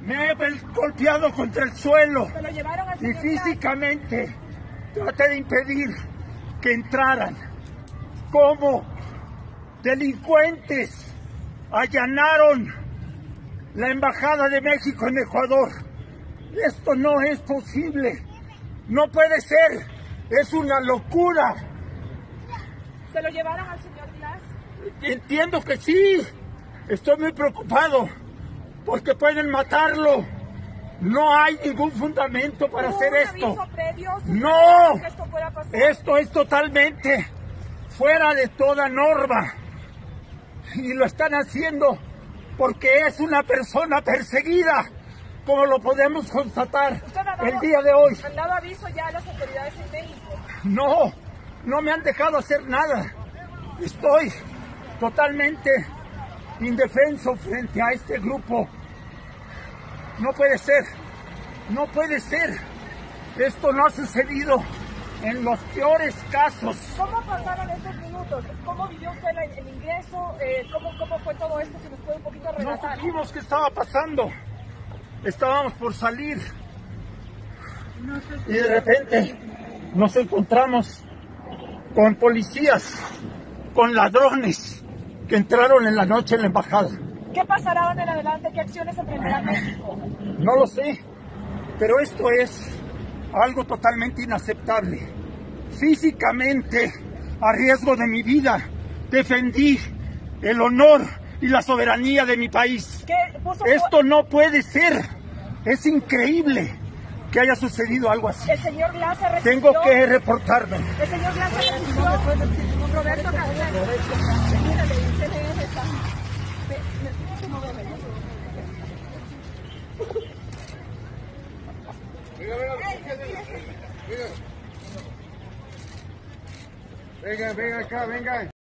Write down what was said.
Me he golpeado contra el suelo Se lo llevaron al y señor físicamente traté de impedir que entraran. Como delincuentes allanaron la Embajada de México en Ecuador. Esto no es posible. No puede ser. Es una locura. ¿Se lo llevaron al señor Glass? Entiendo que sí. Estoy muy preocupado porque pueden matarlo. No hay ningún fundamento para hacer esto. ¿Aviso previo? No. Que esto pueda pasar. Esto es totalmente fuera de toda norma. Y lo están haciendo porque es una persona perseguida, como lo podemos constatar el día de hoy. ¿Han dado aviso ya a las autoridades en México? No me han dejado hacer nada. Estoy totalmente indefenso frente a este grupo. No puede ser, no puede ser. Esto no ha sucedido en los peores casos. ¿Cómo pasaron estos minutos? ¿Cómo vivió usted el ingreso? ¿Cómo fue todo esto? Si nos puede un poquito No relatar. supimos qué estaba pasando. Estábamos por salir y de repente nos encontramos con policías, con ladrones que entraron en la noche en la embajada. ¿Qué pasará ahora en adelante? ¿Qué acciones emprenderá México? No lo sé, pero esto es algo totalmente inaceptable. Físicamente, a riesgo de mi vida, defendí el honor y la soberanía de mi país. Esto no puede ser. Es increíble que haya sucedido algo así. El señor Glass se resistió. Tengo que reportarme. El señor Glass se resistió. Roberto Castelo. Venga acá, venga.